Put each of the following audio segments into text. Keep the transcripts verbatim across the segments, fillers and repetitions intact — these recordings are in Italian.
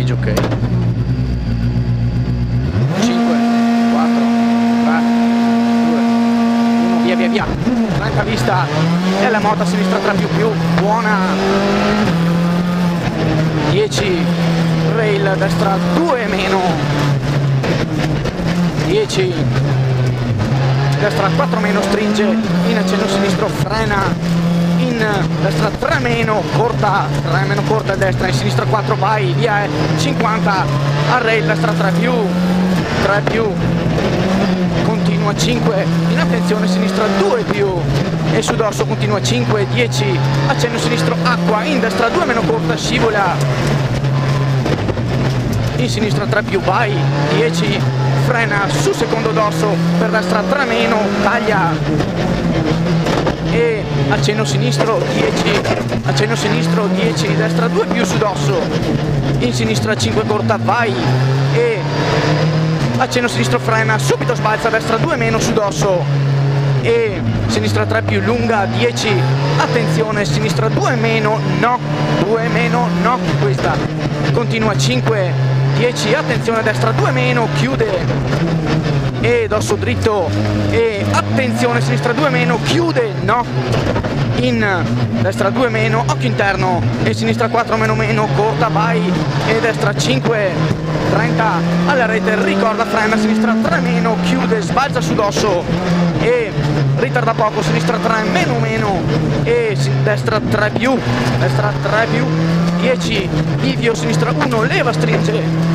stage, ok. cinque, quattro, tre, due, uno, via via via. trenta vista e la moto a sinistra tre più più, buona. dieci, rail destra due meno. dieci, destra quattro meno, stringe, in accenno sinistro, frena. In destra tre meno, corta, tre meno corta, destra, in sinistra quattro, vai, via, cinquanta, a rail, destra tre più, tre più, continua cinque, in attenzione sinistra due più, e su dorso continua cinque, dieci, accenno sinistro, acqua, in destra due meno corta, scivola, in sinistra tre più, vai, dieci, frena, su secondo dorso, per destra tre meno, taglia, e accenno sinistro dieci, accenno sinistro dieci, destra due più su dosso, in sinistra cinque corta, vai, e accenno sinistro frena, subito sbalza, destra due meno su dosso, e sinistra tre più lunga, dieci, attenzione, sinistra due meno, no, due meno, no, questa, continua cinque, dieci, attenzione, destra due meno, chiude, e dorso dritto, e attenzione, sinistra due meno, chiude, no, in destra due meno, occhio interno, e sinistra quattro meno meno, corta, vai, e destra cinque, trenta, alla rete, ricorda, frena, sinistra tre meno, chiude, sbalza su dosso, e ritarda poco, sinistra tre meno meno, e destra tre più, destra tre più, dieci, bivio, sinistra uno, leva, stringe,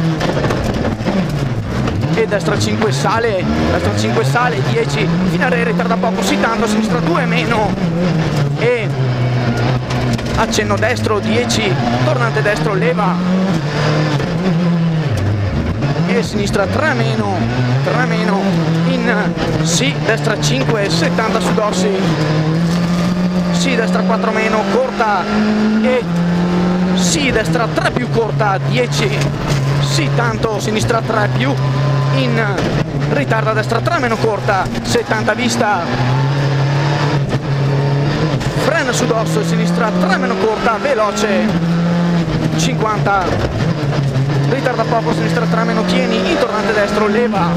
e destra cinque sale, destra cinque sale, dieci, finale, ritarda poco, si tanto, sinistra due meno, e accenno destro, dieci, tornante destro, leva, e sinistra tre meno, tre meno, in sì, destra cinque, settanta su dorsi, sì, destra quattro meno, corta, e sì, destra tre più corta, dieci, sì, tanto, sinistra tre più, in ritarda, destra tre meno corta, settanta vista, frena su dosso, sinistra tre meno corta, veloce, cinquanta, ritarda poco, sinistra tre meno, tieni, in tornante destro, leva,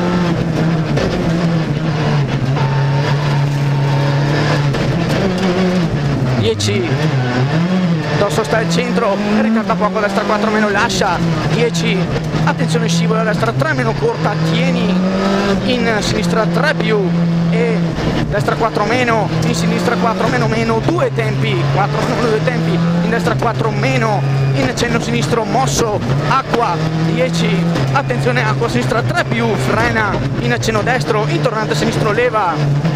dieci, dosso sta al centro, ritarda poco, destra quattro meno, lascia, dieci, attenzione scivola, destra tre meno corta, tieni, in sinistra tre più, e destra quattro meno, in sinistra quattro meno meno, due tempi, quattro meno due tempi, in destra quattro meno, in accenno sinistro mosso, acqua, dieci, attenzione acqua, sinistra tre più, frena, in accenno destro, in tornante sinistro, leva,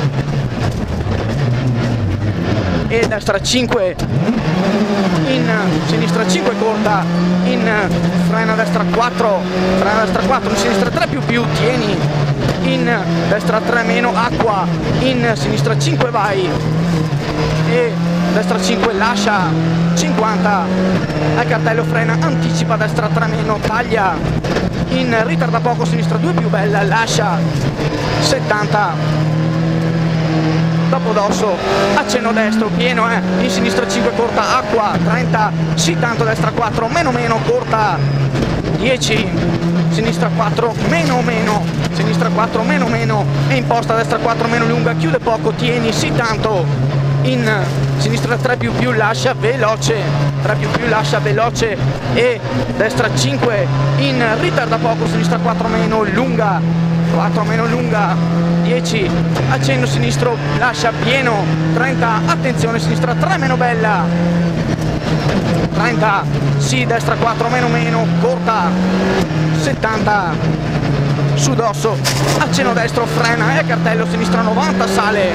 e destra cinque, in sinistra cinque corta, in frena destra quattro, frena destra quattro, in sinistra tre più più, tieni, in destra tre meno, acqua, in sinistra cinque vai, e destra cinque lascia, cinquanta, al cartello frena, anticipa, destra tre meno, taglia, in ritarda poco, sinistra due più bella, lascia, settanta, dopo dosso, accenno destro, pieno, eh, in sinistra cinque corta, acqua, trenta, sì tanto, destra quattro, meno meno, corta, dieci, sinistra quattro, meno meno, sinistra quattro, meno meno, e imposta, destra quattro, meno lunga, chiude poco, tieni, sì tanto, in sinistra tre più più, lascia, veloce, tre più più, lascia, veloce, e destra cinque, in ritarda poco, sinistra quattro meno, lunga, quattro meno lunga, dieci, accenno sinistro, lascia, pieno, trenta, attenzione, sinistra tre meno bella, trenta, sì, destra quattro meno meno, corta, settanta, su dosso, accenno destro, frena, e cartello sinistra novanta, sale,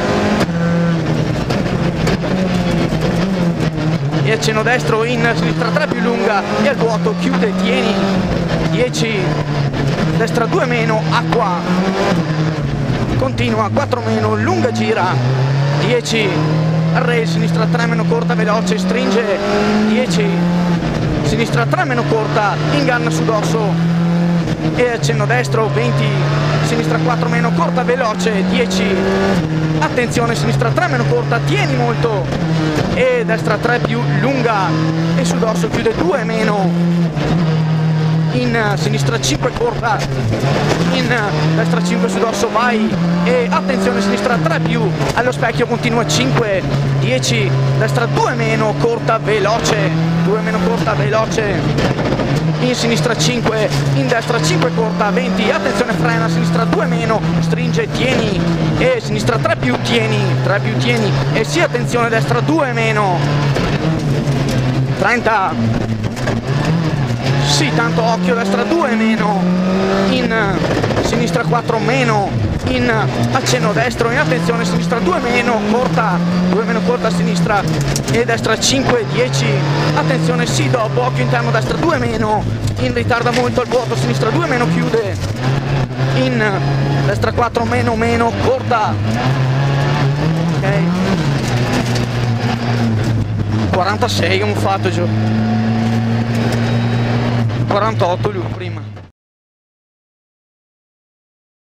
e accenno destro, in sinistra tre più lunga, e al vuoto, chiude, tieni, dieci, destra due meno, acqua, continua, quattro meno, lunga, gira, dieci, rail, sinistra tre meno corta, veloce, stringe, dieci, sinistra tre meno corta, inganna su dosso, e accenno destro, venti, sinistra quattro meno corta, veloce, dieci, attenzione, sinistra tre meno corta, tieni molto, e destra tre più lunga, e su dosso chiude due meno, in sinistra cinque corta, in destra cinque su dosso vai e attenzione sinistra tre più, allo specchio continua cinque, dieci, destra due meno, corta veloce, due meno corta veloce, in sinistra cinque, in destra cinque corta, venti, attenzione frena, sinistra due meno, stringe, tieni e sinistra tre più, tieni, tre più, tieni e sì, attenzione destra due meno, trenta, sì, tanto occhio, destra due meno, in sinistra quattro meno, in accenno destro, in attenzione sinistra due meno, corta, due meno corta a sinistra e destra cinque, dieci, attenzione sì, dopo, occhio interno destra due meno, in ritarda molto al vuoto, sinistra due meno chiude, in destra quattro meno meno, corta, ok, quarantasei un fatto giù, quarantotto lui prima.